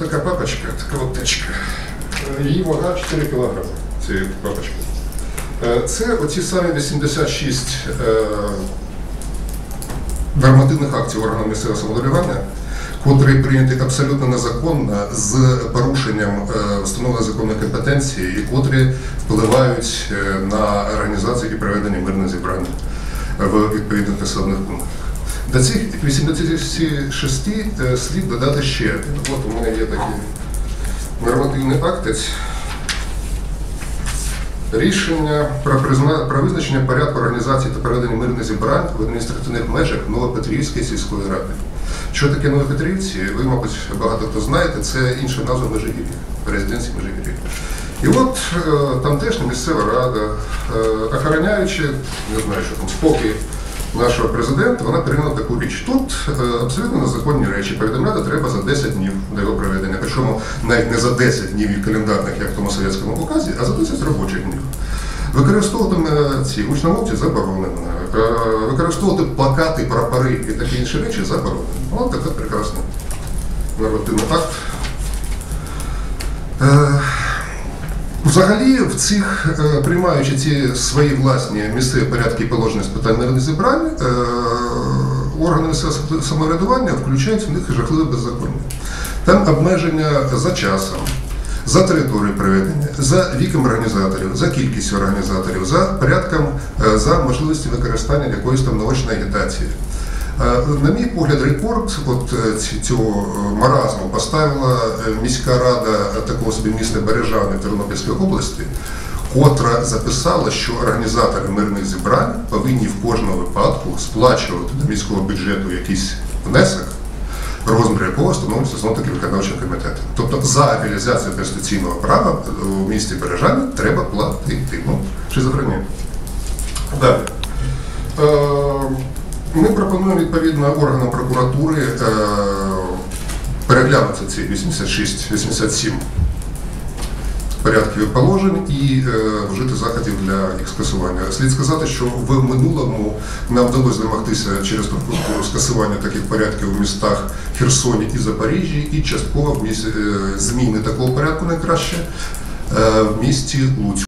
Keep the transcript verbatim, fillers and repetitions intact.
така папочка, така от течка. Її вага чотири кілограми, цієї папочки. Це оці самі вісімдесят шість е, нормативних актів органів місцевого самоврядування, котрі прийняті абсолютно незаконно, з порушенням е, встановленої законної компетенції, і котрі впливають на організацію і проведення мирних зібрань в відповідних населених пунктах. До цих вісімдесят шість е, слід додати ще. От у мене є такий нормативний акт. Рішення про, призна... про визначення порядку організації та проведення мирних зібрань в адміністративних межах Новопетрівської сільської ради. Що таке Новопетрівці, ви, мабуть, багато хто знаєте, це інша назва Межигір'я, резиденції Межигір'я. І от е, тамтешня місцева рада, е, охороняючи, не знаю, що там, спокій нашого президента, вона прийняла таку річ. Тут е, абсолютно незаконні речі. Повідомляти треба за десять днів до його проведення. Причому навіть не за десять днів календарних, як в тому совєтському указі, а за десять робочих днів. Використовувати ці гучномовці заборонено. Е, використовувати плакати, прапори і такі інші речі заборонено. Ось такий прекрасний нормативний акт. Е, Взагалі, в цих, е, приймаючи ці свої власні місцеві порядки і положення з питань мирних зібрань, е, органи місцевого самоврядування включають в них жахливе беззаконня. Там обмеження за часом, за територією проведення, за віком організаторів, за кількістю організаторів, за порядком, е, за можливістю використання якоїсь там наочної агітації. На мій погляд, рекорд от цього маразму поставила міська рада такого собі міста Бережани Тернопільської області, котра записала, що організатори мирних зібрань повинні в кожному випадку сплачувати до міського бюджету якийсь внесок, розмір якого встановлюється знову-таки виконавчим комітетом. Тобто за реалізацію конституційного права у місті Бережани треба платити. Ну, шизофренія. Далі. Ми пропонуємо відповідно органам прокуратури е, переглянути ці вісімдесят шість вісімдесят сім порядків і положень і е, вжити заходів для їх скасування. Слід сказати, що в минулому нам вдалося домогтися через прокуратуру скасування таких порядків у містах Херсоні і Запоріжжі, і частково в місті, е, зміни такого порядку найкраще е, в місті Луцьку.